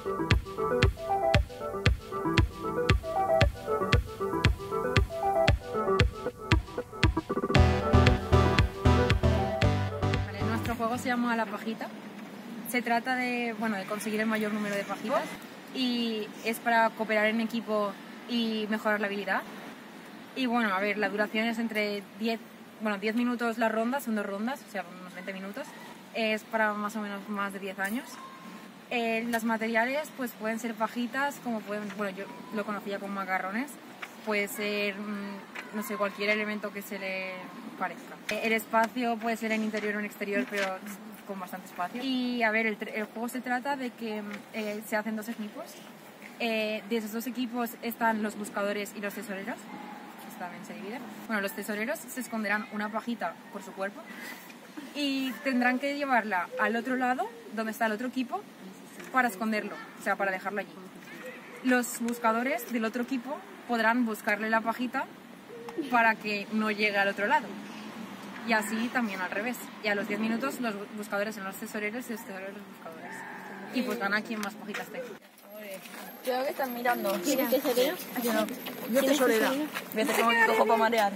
Nuestro juego se llama La Pajita. Se trata de conseguir el mayor número de pajitas y es para cooperar en equipo y mejorar la habilidad. Y bueno, a ver, la duración es entre 10 minutos la ronda, son 2 rondas, o sea, unos 20 minutos. Es para más o menos más de 10 años. Los materiales pues pueden ser pajitas, como yo lo conocía como macarrones, puede ser, no sé, cualquier elemento que se le parezca. El espacio puede ser en interior o en exterior, pero con bastante espacio. Y a ver, el juego se trata de que se hacen 2 equipos. De esos 2 equipos están los buscadores y los tesoreros. También se dividen. Bueno, los tesoreros se esconderán una pajita por su cuerpo y tendrán que llevarla al otro lado, donde está el otro equipo, para esconderlo, o sea, para dejarlo allí. Los buscadores del otro equipo podrán buscarle la pajita para que no llegue al otro lado. Y así también al revés. Y a los 10 minutos los buscadores son los tesoreros y los tesoreros los buscadores. Y pues gana quien más pajitas tenga. Creo que están mirando. ¿Tienes tesorero? Yo no. Yo tesorera. Vete como que cojo para marear.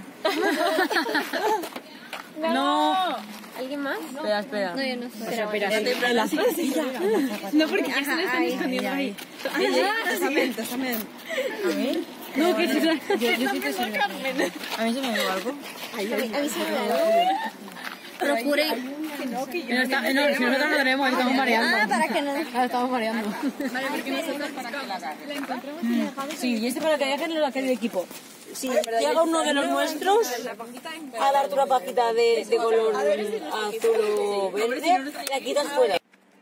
No. ¿Alguien más? Espera. No, yo no sé. Espera. La silla. No, porque ya se le están escondiendo ahí. Testamento. A ver. No, que es yo soy tesorera. A mí se me dio algo. A mí se me da algo. Procure. No, si nosotros no tenemos, estamos mareando. Para que no. Estamos mareando. Vale, porque nosotros para que la encontremos y dejamos. Sí, y para que dejen la que del equipo. Si llega uno de los nuestros a darte una pajita de color azul o verde, la quitas fuera.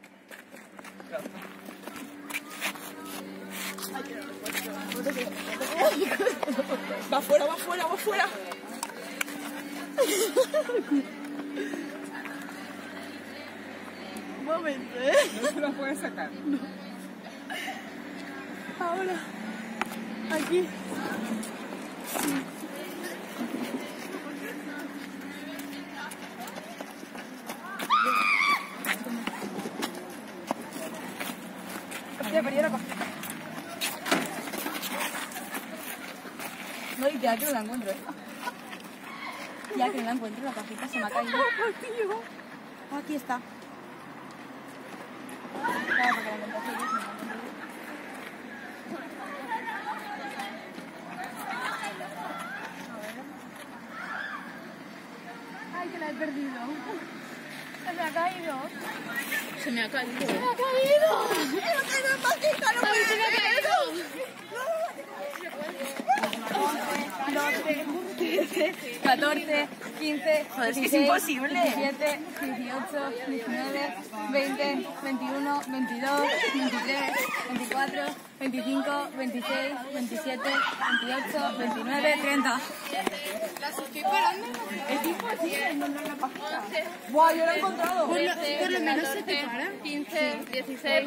Va fuera. Un momento, No se la puedes sacar. No. Ahora. Aquí. Ya perdí la pajita. No, y ya que no la encuentro, Ya que no la encuentro, la pajita se me ha caído. Aquí está. Claro, porque la encontraste yo, se me ha caído. Ay, que la he perdido. Se me ha caído. Se me ha caído. ¡Se me ha caído! ¡Se me ha pajita! ¡No puede ser! 14, 15, Joder, es que es 16, imposible. 17, 18, 19, 20, 21, 22, 23, 24, 25, 26, 27, 28, 29, 30. Las estoy esperando. Es imposible encontrar la pajita. ¡Buah, yo lo he encontrado! Por lo menos se te para. 15, 16, 20,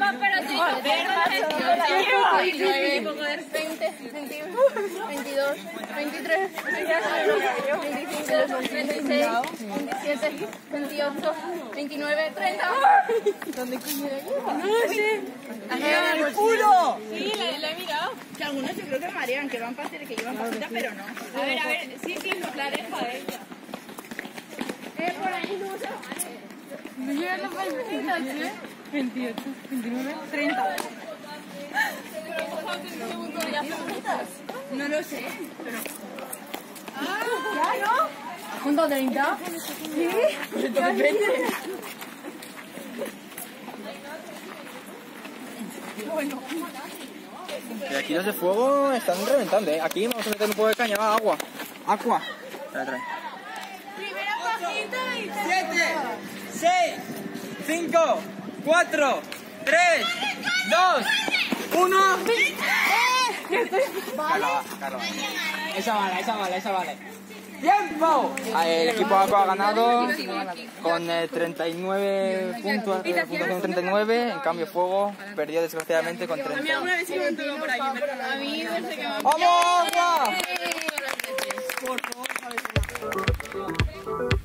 21, 22, 23, 24, 25, 26, 27, 28, 29, 30. ¿Dónde coño era? ¡No sé! ¡En el culo! Sí, la he mirado. Que algunos yo creo que marean, que van fáciles, que llevan pajitas, pero no. A ver, sí, la dejo a ella. Por ahí no se vale. No llegan las pajitas, ¿eh? 28, 29, 30. No lo sé. ¿Ya no? ¿Has contado 30? Sí. Pues entonces 20. Bueno. Y aquí los de fuego están reventando, ¿eh? Aquí vamos a meter un poco de caña, va, agua. Agua. Trae. Primera pajita y 7, 6, 5, 4, 3, 2, 1. Carla. Esa vale. ¡Tiempo! El equipo Aqua ha ganado con 39 puntos, puntuación 39, en cambio Fuego perdió desgraciadamente con 30. una vez sí me tocó por allí, pero a mí desde que ¡Vamos, Aqua! Por favor, ¿sabes?